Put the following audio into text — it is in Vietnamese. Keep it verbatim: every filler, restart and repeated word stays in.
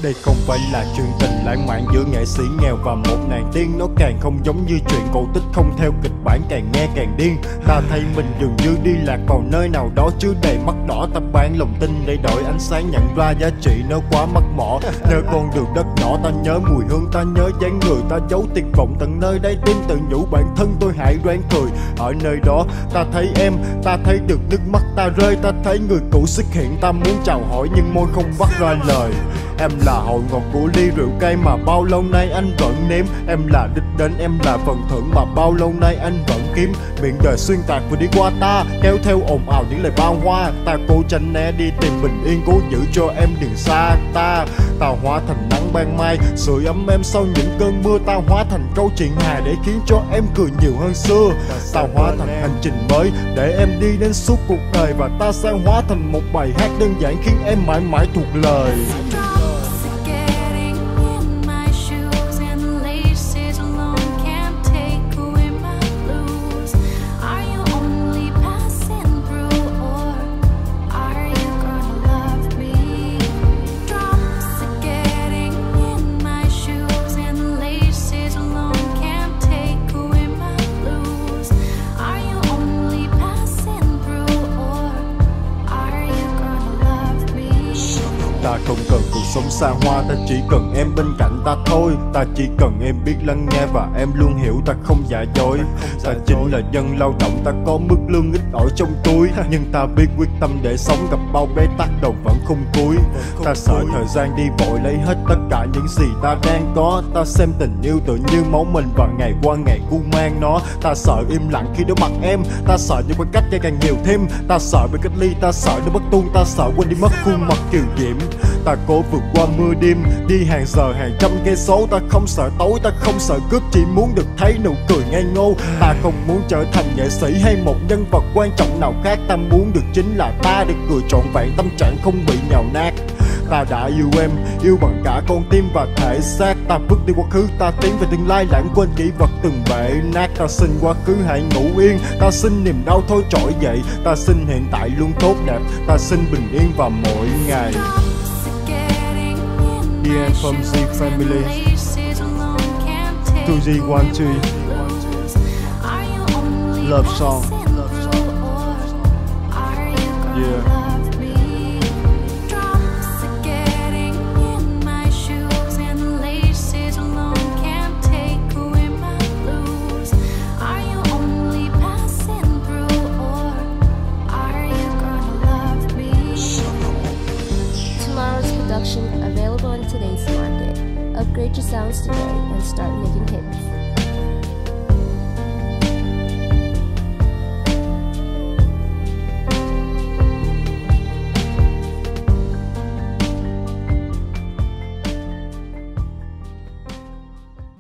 Đây không phải là chuyện tình lãng mạn giữa nghệ sĩ nghèo và một nàng tiên. Nó càng không giống như chuyện cổ tích không theo kịch bản, càng nghe càng điên. Ta thấy mình dường như đi lạc vào nơi nào đó chứa đầy mắt đỏ. Ta bán lòng tin để đổi ánh sáng, nhận ra giá trị nó quá mắc mỏ. Nơi con đường đất nhỏ ta nhớ mùi hương, ta nhớ dáng người, ta giấu tuyệt vọng tận nơi đáy tim, tự nhủ bản thân tôi hãy ráng cười. Ở nơi đó ta thấy em, ta thấy được nước mắt ta rơi, ta thấy người cũ xuất hiện. Ta muốn chào hỏi nhưng môi không bắt ra lời. Em là hậu ngọt của ly rượu cay mà bao lâu nay anh vẫn nếm. Em là đích đến, em là phần thưởng mà bao lâu nay anh vẫn kiếm. Miệng đời xuyên tạc vừa đi qua ta, kéo theo ồn ào những lời bao hoa. Ta cố tránh né đi tìm bình yên, cố giữ cho em đừng xa ta. Ta hóa thành nắng ban mai, sưởi ấm em sau những cơn mưa. Ta hóa thành câu chuyện hài để khiến cho em cười nhiều hơn xưa. Ta hóa thành hành trình mới để em đi đến suốt cuộc đời. Và ta sẽ hóa thành một bài hát đơn giản khiến em mãi mãi thuộc lời. Ta không cần cuộc sống xa hoa, ta chỉ cần em bên cạnh ta thôi. Ta chỉ cần em biết lắng nghe và em luôn hiểu ta không giả dối. Ta chính là dân lao động, ta có mức lương ít ỏi trong túi. Nhưng ta biết quyết tâm để sống, gặp bao bế tắc đầu vẫn không cuối. Ta sợ thời gian đi vội lấy hết tất cả những gì ta đang có. Ta xem tình yêu tự như máu mình và ngày qua ngày cu mang nó. Ta sợ im lặng khi đối mặt em, ta sợ những khoảng cách ngày càng nhiều thêm. Ta sợ bị cách ly, ta sợ nó bất tuôn, ta sợ quên đi mất khuôn mặt kiều diễm. Ta cố vượt qua mưa đêm, đi hàng giờ hàng trăm cây số. Ta không sợ tối, ta không sợ cướp, chỉ muốn được thấy nụ cười ngây ngô. Ta không muốn trở thành nghệ sĩ hay một nhân vật quan trọng nào khác. Ta muốn được chính là ta, được cười trọn vẹn, tâm trạng không bị nhào nát. Ta đã yêu em, yêu bằng cả con tim và thể xác. Ta vứt đi quá khứ, ta tiến về tương lai, lãng quên kỷ vật từng bể nát. Ta xin quá khứ hãy ngủ yên, ta xin niềm đau thôi trỗi dậy. Ta xin hiện tại luôn tốt đẹp, ta xin bình yên vào mỗi ngày. Ian from Z Family, two Z one two, love song, yeah. Available in today's market. Upgrade your sounds today and start making hits.